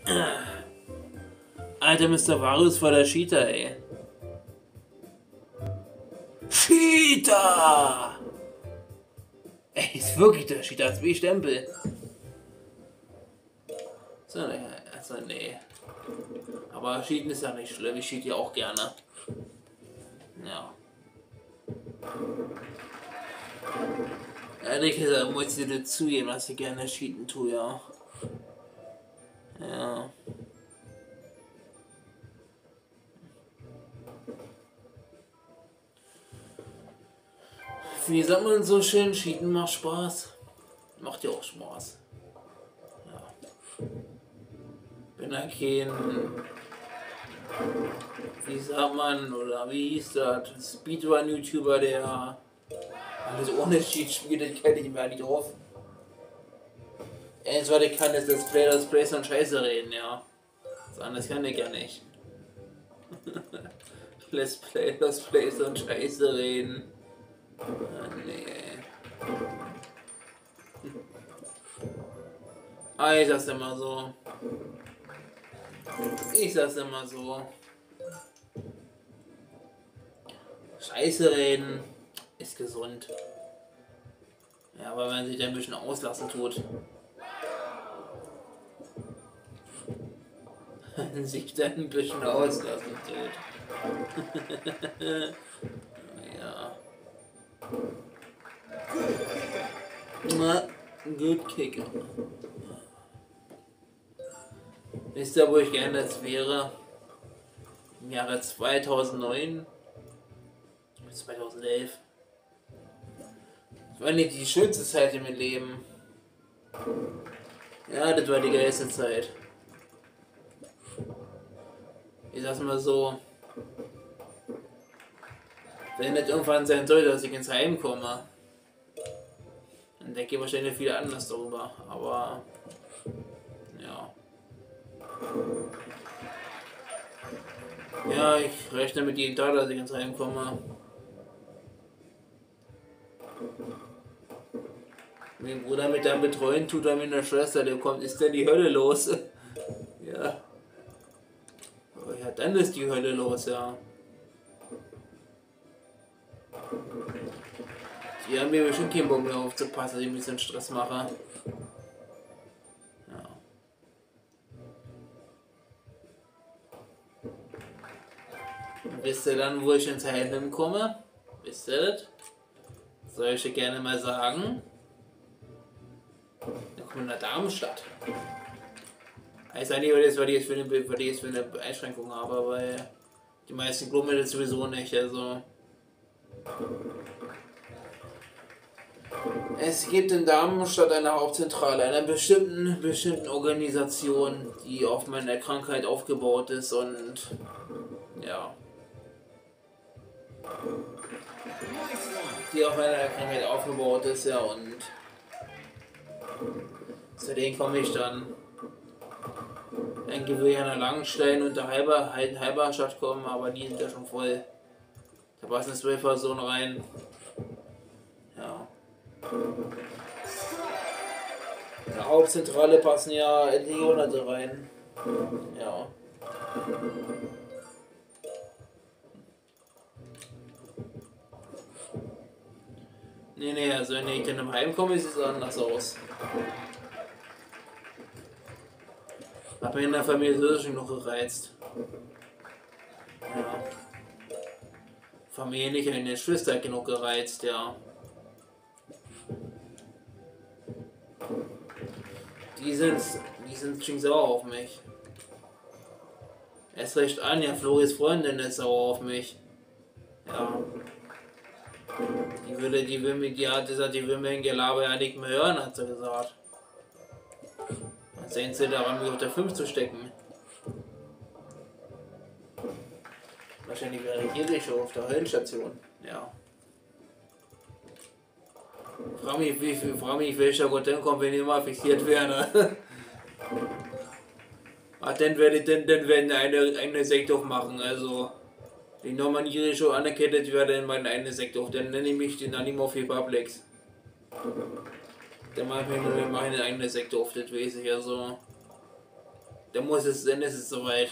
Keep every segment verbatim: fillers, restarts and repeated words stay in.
Alter, Mister Varus vor der Cheetah, ey. Cheetah! Ey, ist wirklich der Cheetah, als wie Stempel. So, ne, also nee. Aber Cheaten ist ja nicht schlimm, ich cheat ja auch gerne. Ja. Ehrlich gesagt muss ich dir zugeben, dass ich gerne cheaten tue, ja. Ja. Wie sagt man so schön, cheaten macht Spaß. Macht ja auch Spaß. Ja. Bin ja kein, wie sagt man, oder wie hieß das, Speedrun-YouTuber, der alles ohne Cheat spielt, das kenne ich mir nicht drauf. Eins, was ich kann, ist Let's Play, Let's Plays und Scheiße reden, ja. Das anders kann ich ja nicht. Let's Play, Let's Plays und Scheiße reden. Ah, nee. Ah, ich sag's immer so. Ich sag's immer so. Scheiße reden ist gesund. Ja, aber wenn man sich da ein bisschen auslassen tut. sich da ein bisschen auslassen tut. Ja. Na, gut Kicker. Wisst ihr, wo ich gerne jetzt wäre? Im Jahre zweitausendneun bis zweitausendelf. Das war nicht die schönste Zeit in meinem Leben. Ja, das war die geilste Zeit. Ich sag's mal so. Wenn es irgendwann sein soll, dass ich ins Heim komme, dann denke ich wahrscheinlich viel anders darüber. Aber ja. Ja, ich rechne mit jedem Tag, dass ich ins Heim komme. Mein Bruder mit einem Betreuen tut er mit einer Schwester, der kommt, ist denn die Hölle los? Ja. Aber ja, dann ist die Hölle los, ja. Die haben mir bestimmt keinen Bock mehr aufzupassen, dass ich ein bisschen Stress mache. Ja. Und wisst ihr dann, wo ich ins Heim komme? Wisst ihr das? Soll ich dir gerne mal sagen? Da kommt nach Darmstadt. Ich weiß nicht, was ich jetzt für eine, was ich jetzt für eine Einschränkung habe, weil die meisten glauben mir das sowieso nicht. Also es gibt in Darmstadt eine Hauptzentrale einer bestimmten, bestimmten Organisation, die auf meiner Krankheit aufgebaut ist und ja. Die auf meiner Krankheit aufgebaut ist, ja, und zu denen komme ich dann. Eigentlich will ich an der Langenstein und der Halber, Halberstadt kommen, aber die sind ja schon voll. Da passen zwölf Personen rein. Ja. In der Hauptzentrale passen ja etliche Hunderte rein. Ja. Nee, nee, also wenn ich dann im Heim komme, sieht es anders aus. Hab mich in der Familie so schon noch gereizt. Ja. Familie nicht, eine Schwester genug gereizt, ja. Die sind, die sind schon sauer auf mich. Erst recht Anja, Floris Freundin, ist sauer auf mich. Ja. Die will, die will mir, die hat gesagt, die will mir ein Gelaber ja nicht mehr hören, hat sie gesagt. Was sehen sie daran, mich auf der fünf zu stecken? Wahrscheinlich wäre ich hier schon auf der Heulstation. Ja. Frag mich, wie viel, frag mich, welcher Gott denn kommt, wenn ich mal fixiert werde. Ah, dann werde ich, dann, dann werden eine, eine Sekte aufmachen, also. Die Normanniere schon anerkennt werde in meinen eigenen Sektor, dann nenne ich mich den Animorphi Publix. Dann mache ich mir nur meine eigene Sektor auf, das weiß ich ja so. dann muss es, dann ist es soweit.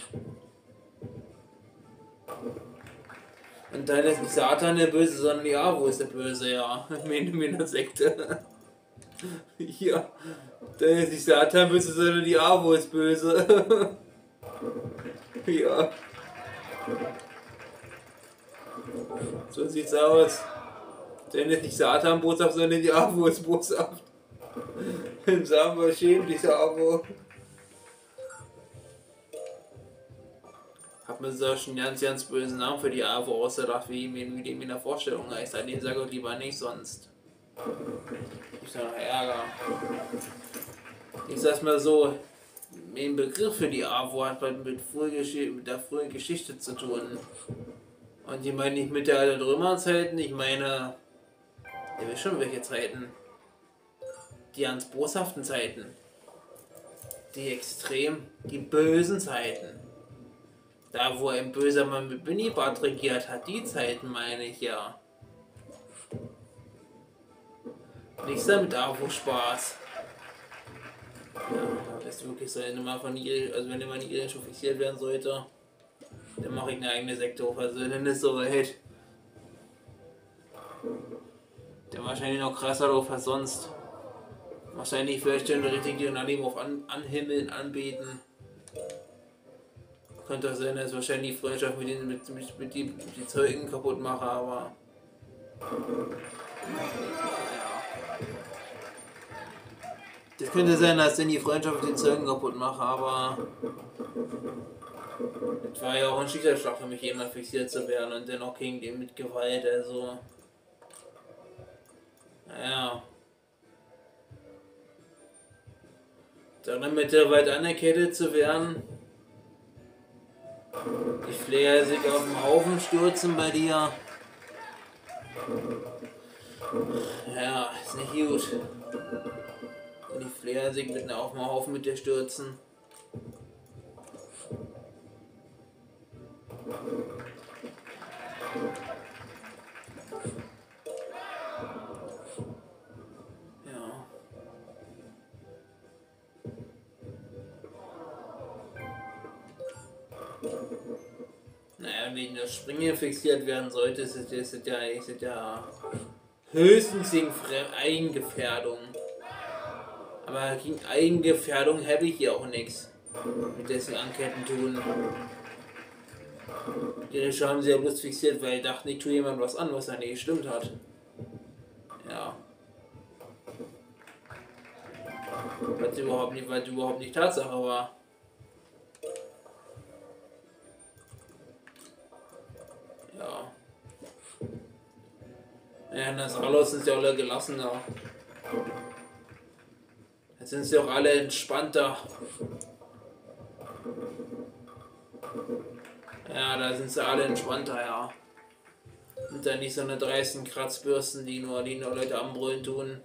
Und dann ist nicht Satan der Böse, sondern die Avo ist der Böse, ja. In meiner Sekte. Ja. Dann ist nicht Satan böse, sondern die Avo ist böse. Ja. So sieht's aus. Dann ist nicht Satan boshaft, sondern die Avo ist boshaft. Dann sagen wir, schämt diese Avo. Hab mir so schon ganz, ganz bösen Namen für die Avo ausgedacht, wie ihm wie dem in der Vorstellung heißt. Den sage ich lieber nicht, sonst ist ja noch Ärger. Ich sag's mal so, den Begriff für die Avo hat mit, mit, mit der frühen Geschichte zu tun. Und ich meine nicht mit der alten Römerzeiten, ich meine, ihr wisst schon welche Zeiten. Die ganz boshaften Zeiten. Die extrem, die bösen Zeiten. Da wo ein böser Mann mit Minibart regiert hat, die Zeiten meine ich ja. Nichts damit Avo Spaß. Ja, das ist wirklich so, wenn du mal von ihr, also wenn du mal in schon fixiert werden sollte, dann mache ich eine eigene Sekte auf, also dann ist so weit. Der wahrscheinlich noch krasser drauf als sonst. Wahrscheinlich vielleicht schon richtig die Unanimo auf an, anhimmeln, anbeten. Könnte auch sein, dass wahrscheinlich die Freundschaft mit den mit, mit, mit die, die Zeugen kaputt mache, aber. Ja. Das könnte sein, dass ich die Freundschaft mit den Zeugen kaputt mache, aber. Es war ja auch ein Schicksalsschlag für mich, jemand fixiert zu werden und dennoch gegen den mit Gewalt, also. Naja. Dann mit der weit anerkettet zu werden. Die Flair sich auf den Haufen stürzen bei dir. Ja, ist nicht gut. Und die Flair sich mit auf den Haufen mit dir stürzen. Ja. Naja, wegen der Springe fixiert werden sollte, ist es, ist es ja, ist es ja höchstens gegen Eigengefährdung. Aber gegen Eigengefährdung habe ich hier auch nichts. Mit dessen Anketten tun. Die haben sie ja bloß fixiert, weil ich dachte, ich tue jemand was an, was da nicht gestimmt hat. Ja. Was überhaupt nicht, weil überhaupt nicht Tatsache war. Ja. Ja, in das Allos sind sie alle gelassener. Jetzt sind sie auch alle entspannter. Ja, da sind sie alle entspannter, ja. Und dann nicht so eine dreisten Kratzbürsten, die nur, die nur Leute am Brüllen tun.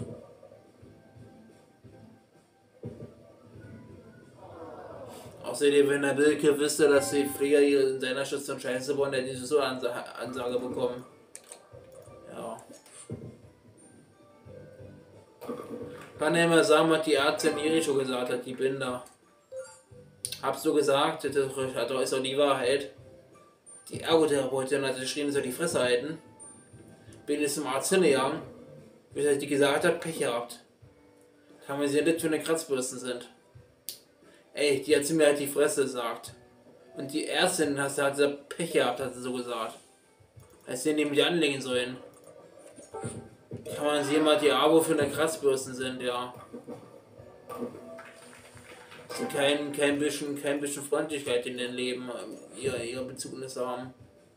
Außerdem, wenn der Wilke wüsste, dass die Pfleger in seiner Station scheiße wollen, dann hätte so eine Ansage bekommen. Ja. Kann ja immer sagen, was die Ärztin Iricho gesagt hat, die Binder. Habst du gesagt, das ist doch die Wahrheit. Die Ergotherapeutin hat geschrieben, soll die Fresse halten. Bin jetzt zum Arzt hingegangen, bis ich die gesagt hat, Pech gehabt. Kann man sehen, dass für eine Kratzbürsten sind. Ey, die hat sie mir halt die Fresse gesagt. Und die Ärztin hat, hat sie Pech gehabt, hat sie so gesagt. Als sie neben die anlegen sollen. Kann man sehen, was die Abo für eine Kratzbürsten sind, ja. Sie kein, kein bisschen, kein bisschen Freundlichkeit in den Leben, ihre, ihre Bezugnisse haben.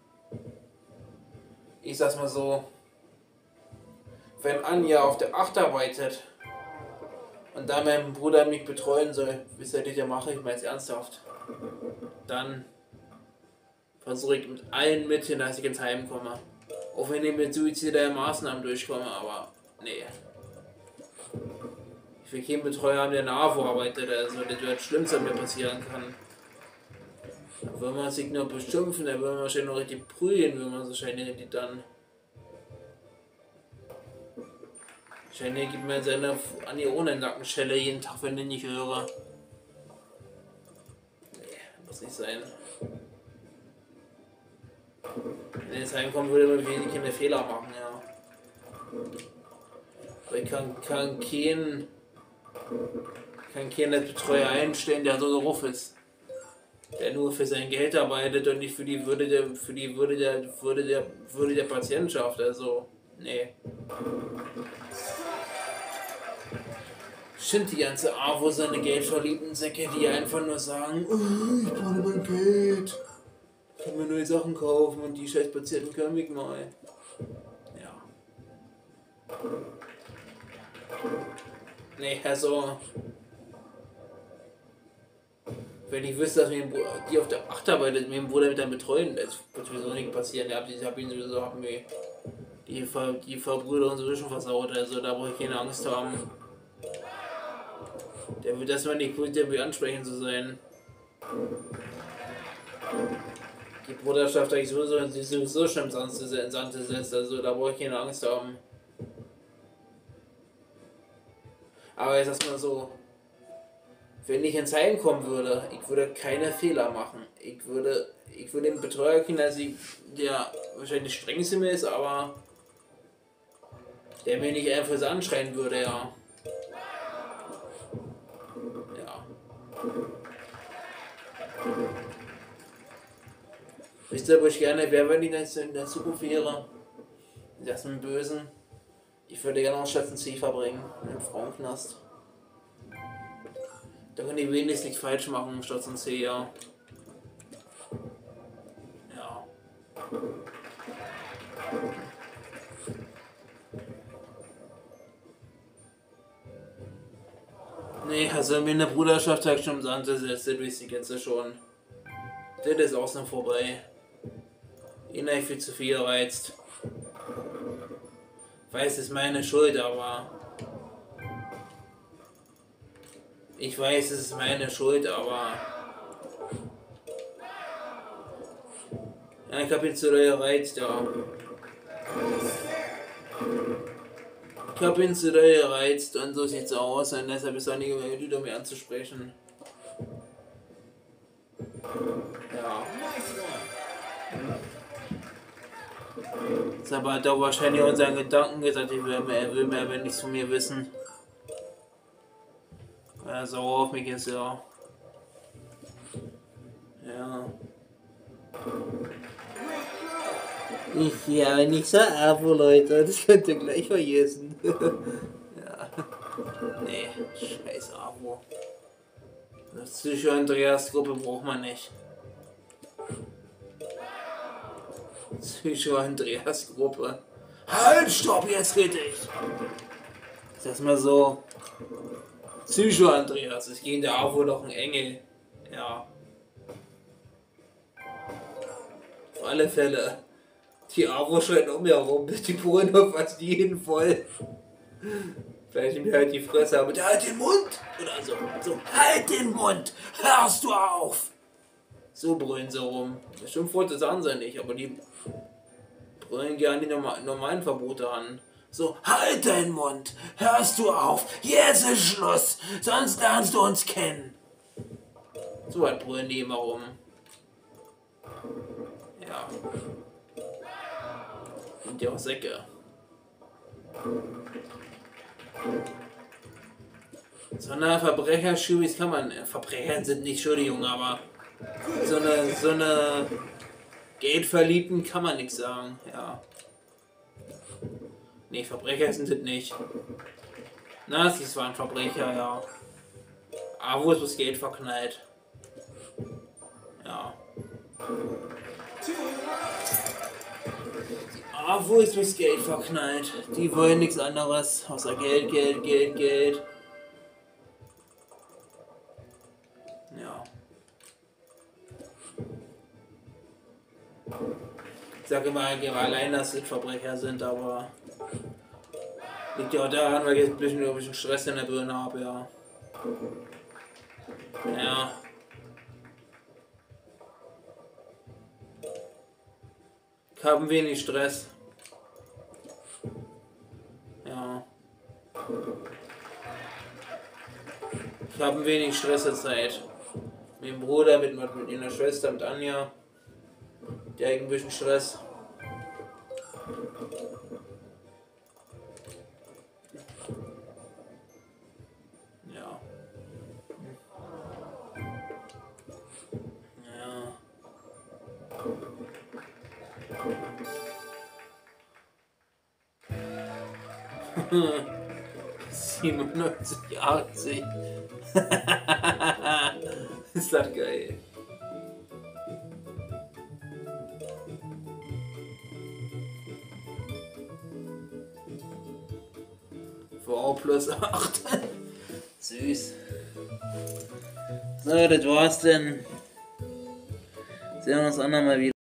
Ich sag's mal so. Wenn Anja auf der Acht arbeitet und da mein Bruder mich betreuen soll, wie soll ich ja mache, ich meine es ernsthaft, dann versuche ich mit allen Mitteln, dass ich ins Heim komme. Auch wenn ich mit suizidalen Maßnahmen durchkomme, aber nee. Ich will keinen Betreuer haben, der in der A W O arbeitet, also das wird das Schlimmste, was mir passieren kann. Da will man sich nur beschimpfen, da will man wahrscheinlich noch richtig prügeln, wenn man so wahrscheinlich dann. Wahrscheinlich gibt mir seine an die ohne Nackenschelle jeden Tag, wenn ich nicht höre. Muss nicht sein. Wenn er jetzt reinkommen würde, würde ich keine Fehler machen, ja. Aber ich kann, kann keinen kann keinen Betreuer einstellen, der so drauf ist. Der nur für sein Geld arbeitet und nicht für die Würde der, für die Würde der, Würde der, Würde der Patientschaft, also, nee. Stimmt, die ganze A W O seine geldverliebten Säcke, die einfach nur sagen, oh, ich brauche mein Geld. Ich kann mir neue Sachen kaufen und die scheiß Patienten können mich mal. Ja. Nee, also. Wenn ich wüsste, dass mir die auf der Achterbahn mit dem Bruder mit dann betreuen, das wird sowieso nicht passieren. Ich habe ihn sowieso haben wir die, Ver, die Verbrüder und sowieso schon versaut, also da brauche ich keine Angst haben. Der wird erstmal nicht gut, der ansprechend zu sein. Die Bruderschaft habe ich sowieso, sowieso schon im Sand gesetzt, also da brauche ich keine Angst haben. Aber jetzt erstmal so, wenn ich ins Heim kommen würde, ich würde keine Fehler machen. Ich würde, ich würde den Betreuer kennen, also der wahrscheinlich strengste mir ist, aber der mir nicht einfach so anschreien würde, ja. Ja. Wisst ihr, wo ich gerne wäre, wenn ich das in der Zukunft wäre? Das mit dem Bösen. Ich würde gerne noch Schatten C verbringen, im Frauenknast. Da können die wenigstens nicht falsch machen, Station C, ja. Ja. Nee, also mir eine Bruderschaft hat schon im Sand gesetzt, das wisst ihr jetzt schon. Das ist auch noch vorbei. Ihnen viel zu viel reizt. Weiß, es ist meine Schuld, aber... Ich weiß, es ist meine Schuld, aber... Ja, ich hab ihn zu doll gereizt, ja. Ich hab ihn zu doll gereizt und so sieht's aus und deshalb ist er nicht mehr wieder mir anzusprechen. Ja. Jetzt aber hat er wahrscheinlich unseren Gedanken gesagt, ich will mehr, er will mehr, wenn nichts von mir wissen. Weil er sauer auf mich ist, ja. Ja. Ich, ja, wenn ich so Abo, Leute, das könnt ihr gleich vergessen. Ja. Nee, scheiß Abo. Das Psycho-Andreas-Gruppe braucht man nicht. Psycho-Andreas-Gruppe. Halt, stopp, jetzt red ich! Ich sag's mal so. Psycho-Andreas, es ging der Abo doch ein Engel. Ja. Auf alle Fälle. Die Abo schreit um mir herum, die Poren auf fast jeden voll. Vielleicht mir halt die Fresse, aber der halt den Mund! Oder so. So, halt den Mund! Hörst du auf! So brüllen sie rum. Das Schimpfworte sagen sie nicht, aber die brüllen gerne die normalen Verbote an. So, halt den Mund! Hörst du auf! Jetzt ist Schluss! Sonst lernst du uns kennen! So weit brüllen die immer rum. Ja. Sind ja auch Säcke. So eine Verbrecherschubis kann man. Verbrecher sind nicht Entschuldigung, aber so eine so eine Geldverliebten kann man nichts sagen, ja. Nee, Verbrecher sind es nicht. Na, sie waren Verbrecher, ja. Aber wo ist das Geld verknallt? Ja. Ah, wo ist das Geld verknallt? Die wollen nichts anderes außer Geld, Geld, Geld, Geld. Ja. Ich sage immer, allein, dass es Verbrecher sind, aber liegt ja auch daran, weil ich jetzt ein bisschen, ein bisschen Stress in der Birne habe, ja. Ja. Ich habe ein wenig Stress. Ja. Ich habe ein wenig Stress zur Zeit. Mit dem Bruder, mit, mit ihrer Schwester, mit Anja. Der hat ein bisschen Stress. Ja. Ja. siebenundneunzig, achtzig. Ist das geil. V plus acht. Süß. So, das war's denn. Sehen wir uns andermal wieder.